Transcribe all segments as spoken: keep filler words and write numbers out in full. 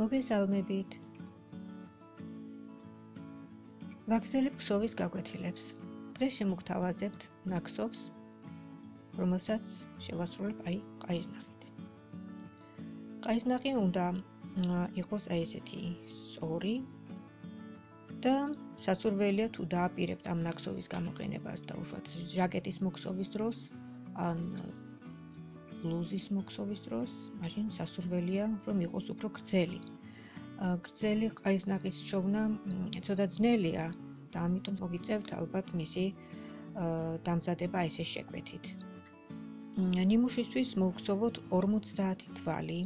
მოგესალმებით. ვაგრძელებ ქსოვის გაკვეთილებს. დღეს შემოგთავაზებთ ნაქსოვს, რომელსაც შევასრულებ აი ყაიზნახით. ყაიზნახი უნდა იყოს აი ესეთი სწორი და სასურველია თუ დააპირებთ ამ ნაქსოვის გამოყენებას და უშუალოდ ჟაკეტის მოქსოვის დროს ან ბლუზის მოქსოვის დროს, მაშინ სასურველია რომ იყოს უფრო გრძელი. გრძელი ყაიზნახის შოვნა ცოტა ძნელია და ამიტომ მოგიწევთ ალბათ მისი დამზადება ესე შეკვეთით. ნიმუშისთვის მოვგზავნოთ ორმოცდაათი თვალი.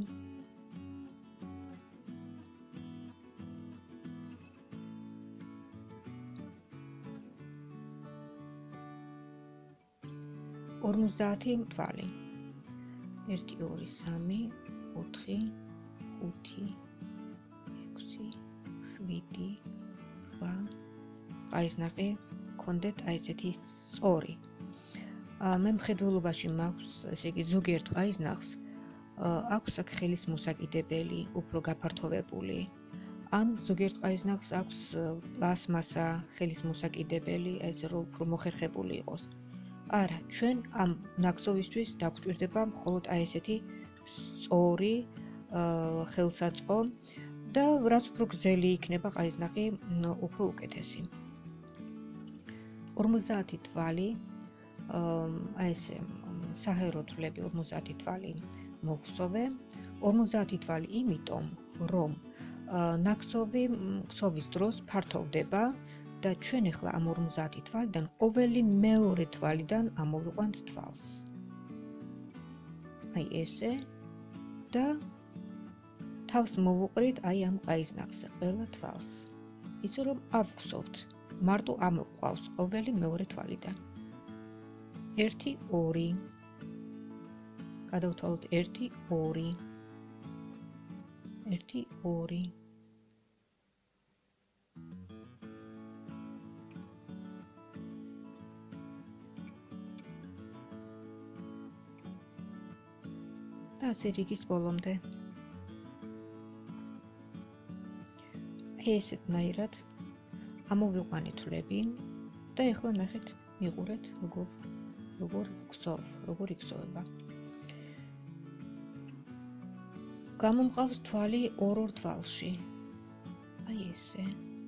ორმოცდაათი თვალი. ერთი, ორი, სამი, ოთხი, ხუთი, ექვსი, შვიდი, რვა. ყაიზნახი გქონდეთ აი ესეთი სწორი. მე მხედველობაში მაქვს, ესე იგი ზოგიერთ ყაიზნახს აქვს აქ ხელის მოსაკიდებელი, უფრო გაფართოვებული. ან ზოგიერთ ყაიზნახს აქვს პლასმასა, ხელის მოსაკიდებელი, ესე რომ უფრო მოხერხებული იყოს. არა, ჩვენ ამ ნაქსოვისთვის დაგვჭირდება მხოლოდ აი ესეთი სწორი ხელსაწყო და რაც უფრო გრძელი იქნება ყაიზნახი, უფრო უკეთესი. ორმოცდაათი თვალი, აი ესე საჰაერო თვლები ორმოცდაათი თვალი მოვხსოვე. ორმოცდაათი თვალი იმიტომ, რომ ნაქსოვი ქსოვის დროს ფართოვდება და ჩვენ ახლა ამ ორმოცდაათი თვალიდან ყოველი მეორე თვალიდან ამოვიყვანთ თვალს. აი ესე და თავს მოვუყრით აი ამ ყაიზნახზე ყველა თვალს. იცი რომ არ ვხსოვთ, მარტო ამოყვავს ყოველი მეორე თვალიდან. ერთი, ორი. გადავთვალოთ ერთი, ორი. ერთი, ორი. და ასე რიგის ბოლომდე. ესეთნაირად ამოვიყვანეთ თვლები და ეხლა ნახეთ, მიყურეთ როგორ როგორ გსოვ, როგორ იქსოვება. გამომყავს თვალი ორ-ორ თვალში. აი ესე.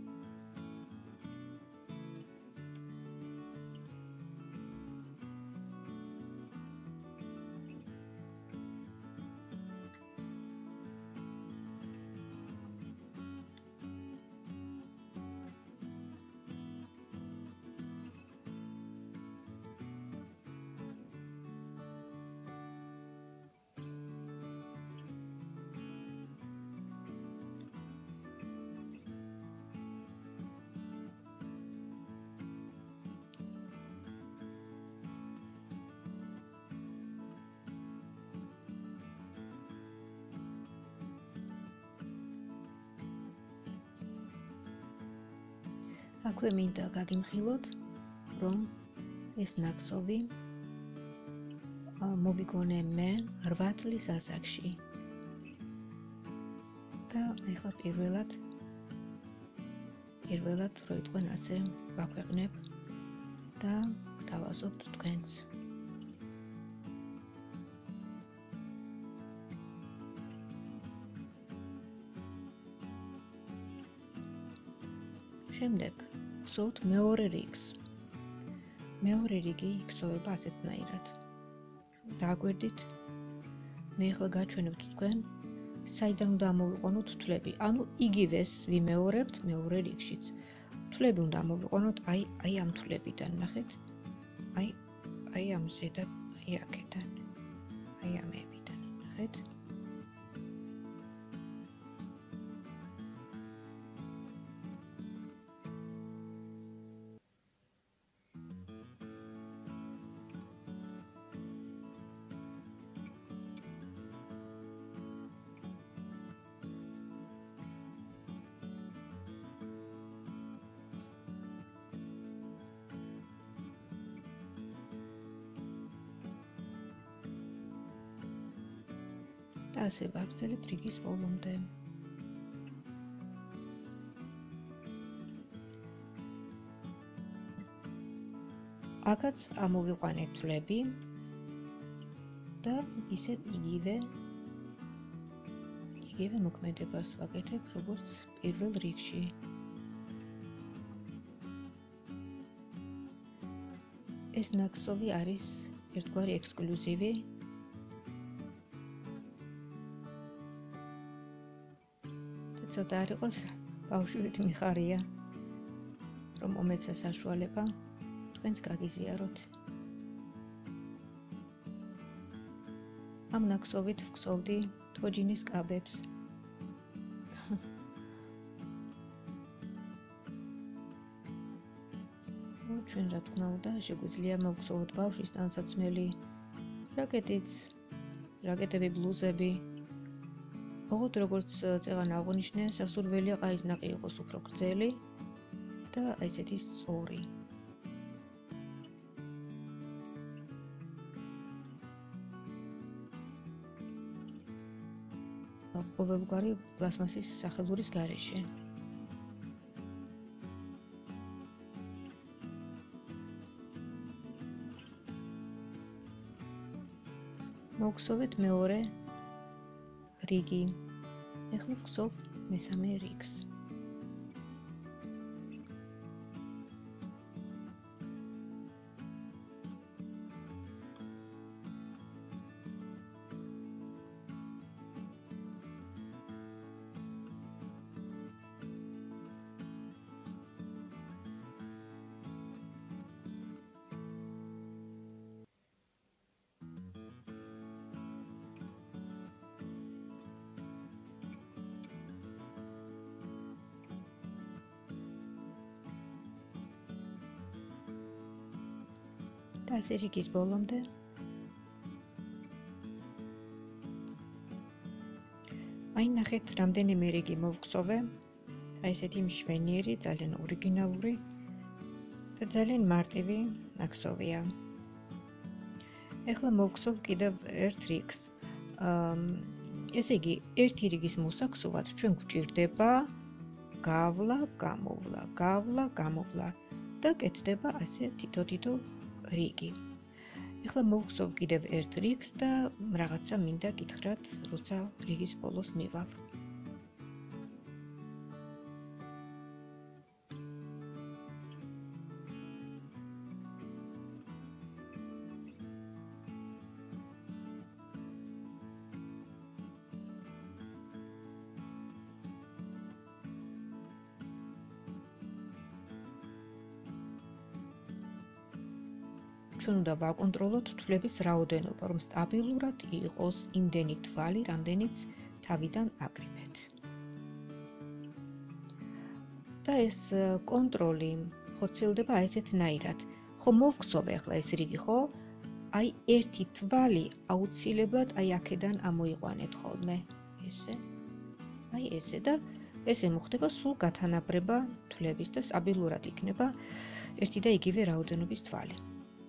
აქვე მინდა გაგიმხილოთ, რომ ეს ნაქსოვი მოვიგონე მე რვა წლის ასაკში. და ეხლა პირველად პირველად როიტყვენ ასე ვაქვეყნებ და გავაზობთ თქვენს. შემდეგ ვხსოვთ მეორე რიგს. მეორე რიგი იქსოვება ასეთნაირად. დააკვირდით, მე ახლა გაჩვენებთ თქვენ, საიდან უნდა ამოვიყვანოთ თვლები. ანუ იგივეს ვიმეორებთ მეორე რიგშიც. თვლები უნდა ამოვიყვანოთ აი აი ამ თვლებიდან, ნახეთ? აი აი ამ ზედად, აი აქედან. აი ამებიდან, ნახეთ? და ასე ვაგრძელებთ რიგის ბოლომდე. აქაც ამოვიყვანეთ თვლები და ისევ იგივე იგივე მოქმედებას ვაკეთებ, როგორც პირველ რიგში. ეს ნაკსოვი არის ერთგვარი ექსკლუზივი. და ცოტა არ იყოს ბავშვით მიხარია, რომ მომეცა საშუალება თქვენს გაგიზიაროთ. ამ ნაკსოვით ვქსოვდი თოჯინის კაბებს. ჩვენ რა თქმა უნდა შეგვიძლია მოვხსოვოთ ბავშვის ტანსაცმელი, რაკეტიც, რაკეტები, ბლუზები. ოღონდ როგორც წეღან აღნიშნე, სასურველია ყაიზნაყი იყოს უფრო გრძელი და ესეთი სწორი. ყოველგვარი პლასმასის სახელურის გარეშე. მოვხსოვეთ მეორე რიგი. ეხლა ვხსოვ მესამე რიგს. და ასე რიგის ბოლომდე აი ნახეთ რამდენიმე რიგი მოვხსოვე. აი ესეთი მშვენიერი, ძალიან ორიგინალური და ძალიან მარტივი ნაკსოვია. ეხლა მოვხსოვ კიდევ ერთ რიგს. ესე იგი, ერთი რიგის მოსაქსოვად ჩვენ გვჭირდება გავლა, გამოვლა, გავლა, გამოვლა და კეთდება ასე თითო-თითო რიგი. ეხლა მოვხსოვ კიდევ ერთ რიგს და რაღაცა მინდა გითხრათ, როცა რიგის ბოლოს მივალ. ჩვენ უნდა ვაკონტროლოთ თვლების რაოდენობა, რომ სტაბილურად იყოს იმდენი თვალი, რამდენიც თავიდან აკრიბეთ. და ეს კონტროლი ხორციელდება ესეთნაირად. ხო მოვხსოვე ახლა ეს რიგი, ხო? აი ერთი თვალი აუცილებლად აი აქედან ამოიყვანეთ ხოლმე. ესე. აი ესე და ესე მოხდება სულ გათანაბრება თვლების და სტაბილურად იქნება ერთი და იგივე რაოდენობის თვალი.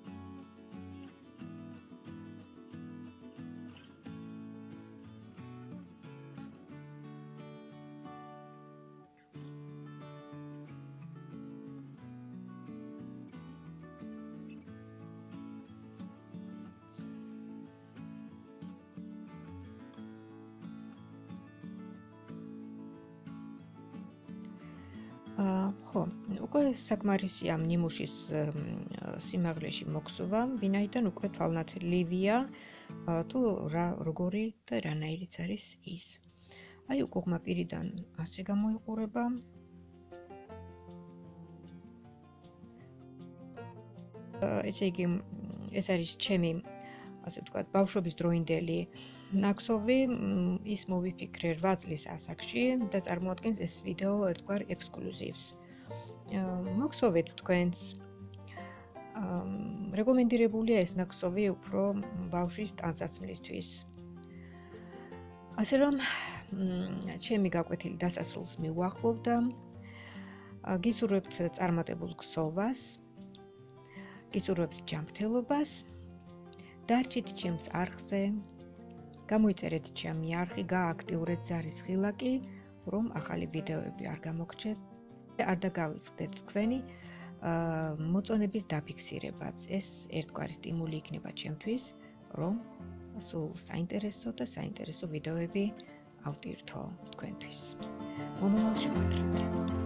ხო, უკვე საკმარისია ნიმუშის სიმაღლეში მოხსოვა, ვინაიდან უკვე თვალნათლივია თუ რა როგორი და რანაირიც არის ის. აი უკუღმა პირიდან ასე გამოიყურება. ესე იგი, ეს არის ჩემი, ასე ვთქვათ, ბავშვობის დროინდელი ნაკსოვი, ის მოვიფიქრე რვა წლის ასაკში და წარმოადგენს ეს ვიდეო ერთგვარ ექსკლუზივს. მოგხსოვეთ თქვენს. რეკომენდირებულია ეს ნაკსოვი უფრო ბავშვის ტანსაცმლისთვის. ასე რომ, ჩემი გაკვეთილი დასასრულს მივუახლოვ და გისურვებთ წარმატებულ ქსოვას, გისურვებთ ჯანმრთელობას, დარჩით ჩემს არხზე, გამოიწერეთ ჩემი არხი, გააქტიურეთ ზარის ღილაკი, რომ ახალი ვიდეოები არ გამოგჩეთ. არ დაგავიწყდეთ თქვენი მოწონების დაფიქსირებაც. ეს ერთგვარი სტიმული იქნება ჩემთვის, რომ სულ საინტერესო და საინტერესო ვიდეოები ავტირთო თქვენთვის. მომავალ შეხვედრამდე.